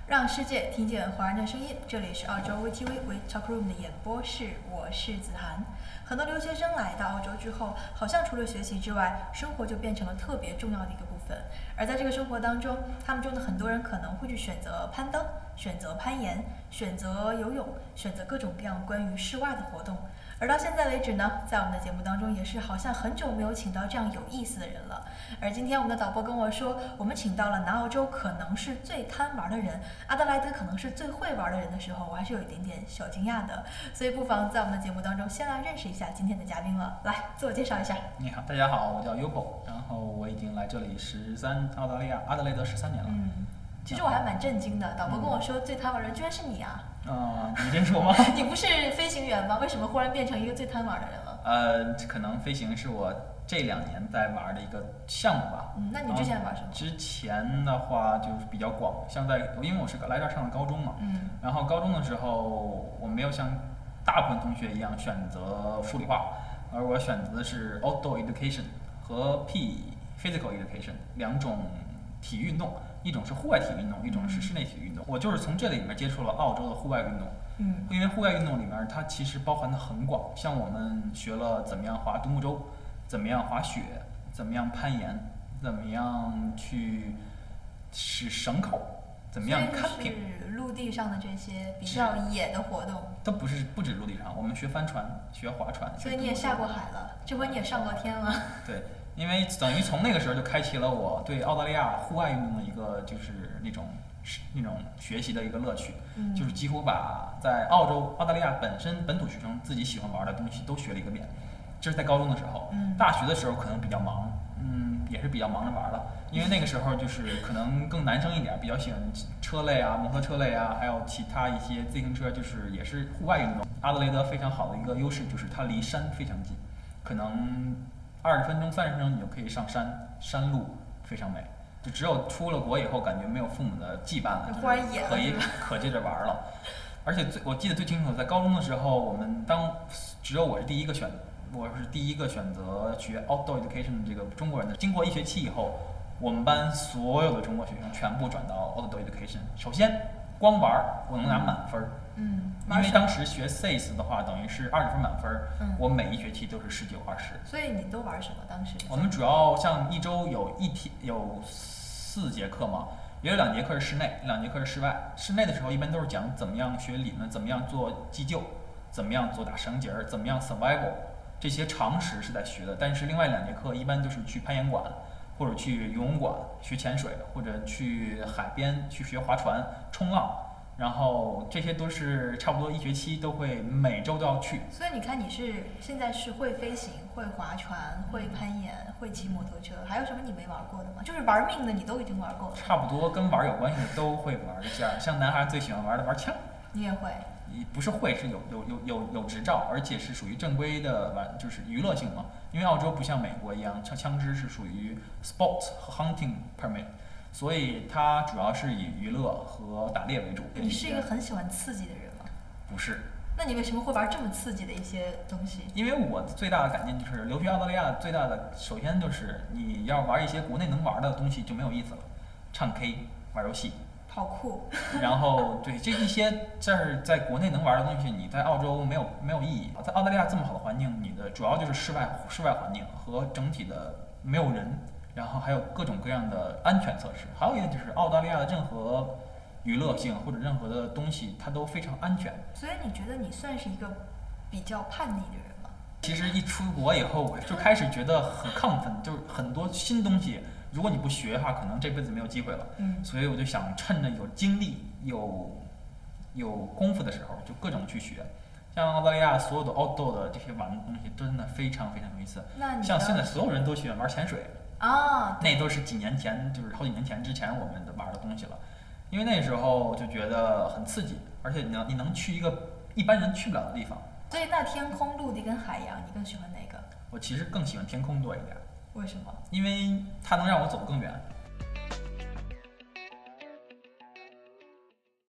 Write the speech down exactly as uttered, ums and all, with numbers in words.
让世界听见华人的声音，这里是澳洲 V T V We Talk Room 的演播室，我是子涵。很多留学生来到澳洲之后，好像除了学习之外，生活就变成了特别重要的一个部分。而在这个生活当中，他们中的很多人可能会去选择攀登、选择攀岩、选择游泳、选择各种各样关于室外的活动。而到现在为止呢，在我们的节目当中也是好像很久没有请到这样有意思的人了。而今天我们的导播跟我说，我们请到了南澳洲可能是最贪玩的人，阿德莱德可能是最会玩的人的时候，我还是有一点点小惊讶的。所以不妨在我们的节目当中先来认识一下今天的嘉宾了。来，自我介绍一下。 你好，大家好，我叫 Yubo， 然后我已经来这里十三澳大利亚阿德莱德十三年了。 嗯，其实我还蛮震惊的，导播跟我说最贪玩的人居然是你啊！ 啊、呃，你真说吗？ 你不是飞行员吗？为什么忽然变成一个最贪玩的人了？ 呃，可能飞行是我这两年在玩的一个项目吧。 嗯，那你之前玩什么？ 之前的话就是比较广，像在因为我是来这儿上的高中嘛， 嗯， 然后高中的时候我没有像大部分同学一样选择数理化，而我选择的是 outdoor education 和 P physical education 两种体育运动。一种是户外体育运动，一种是室内体育运动。我就是从这里面接触了澳洲的户外运动。 嗯， 因为户外运动里面它其实包含的很广，像我们学了怎么样划独木舟，怎么样滑雪，怎么样攀岩，怎么样去使绳口，怎么样 camping。 是陆地上的这些比较野的活动。 都不是不止陆地上，我们学帆船，学划船。 所以你也下过海了，这回你也上过天了。 对。因为等于从那个时候就开启了我对澳大利亚户外运动的一个就是那种那种学习的一个乐趣， 嗯， 就是几乎把在澳洲澳大利亚本身本土学生自己喜欢玩的东西都学了一个遍。这是在高中的时候， 嗯， 大学的时候可能比较忙，嗯，也是比较忙着玩了，因为那个时候就是可能更男生一点，比较喜欢车类啊、摩托车类啊，还有其他一些自行车，就是也是户外运动。阿德雷德非常好的一个优势就是它离山非常近，可能二十分钟、三十分钟你就可以上山，山路非常美。就只有出了国以后，感觉没有父母的羁绊了， 忽然野了， 可以可接着玩了。而且最我记得最清楚，在高中的时候，我们当只有我是第一个选，我是第一个选择学 outdoor education 这个中国人的。经过一学期以后，我们班所有的中国学生全部转到 outdoor education。首先，光玩我能拿满分。 嗯， 因为当时学 S A S 的话，等于是二十分满分， 嗯， 我每一学期都是十九、二十。 所以你都玩什么？当时我们主要像一周有一天有四节课嘛，也有两节课是室内，两节课是室外。室内的时候一般都是讲怎么样学理论，怎么样做急救，怎么样做打绳结儿，怎么样 survival， 这些常识是在学的。但是另外两节课一般就是去攀岩馆，或者去游泳馆学潜水，或者去海边去学划船、冲浪。然后这些都是差不多一学期都会每周都要去。 所以你看，你是现在是会飞行、会划船、会攀岩、会骑摩托车，还有什么你没玩过的吗？就是玩命的你都已经玩过了。 差不多跟玩有关系的都会玩一下，像男孩最喜欢玩的玩枪。 你也会？ 不是会，是有有有有有执照，而且是属于正规的玩，就是娱乐性嘛。因为澳洲不像美国一样，枪枪支是属于 sports 和 hunting permit。所以它主要是以娱乐和打猎为主。 你是一个很喜欢刺激的人吗？ 不是。 那你为什么会玩这么刺激的一些东西？ 因为我最大的感念就是留学澳大利亚最大的，首先就是你要玩一些国内能玩的东西就没有意思了，唱 K、玩游戏， 好酷。 然后对这一些这儿在国内能玩的东西，你在澳洲没有没有意义。在澳大利亚这么好的环境，你的主要就是室外室外环境和整体的没有人。然后还有各种各样的安全测试，还有一点就是澳大利亚的任何娱乐性或者任何的东西，它都非常安全。 所以你觉得你算是一个比较叛逆的人吗？ 其实一出国以后，我就开始觉得很亢奋，就是很多新东西，如果你不学的话，可能这辈子没有机会了。 嗯， 所以我就想趁着有精力、有有功夫的时候，就各种去学。像澳大利亚所有的 outdoor 的这些玩的东西，真的非常非常有意思。 那你像现在所有人都喜欢玩潜水。 啊， 那都是几年前，就是好几年前之前我们的玩的东西了，因为那时候就觉得很刺激，而且你能你能去一个一般人去不了的地方。 所以那天空、陆地跟海洋，你更喜欢哪个？ 我其实更喜欢天空多一点。 为什么？ 因为它能让我走得更远。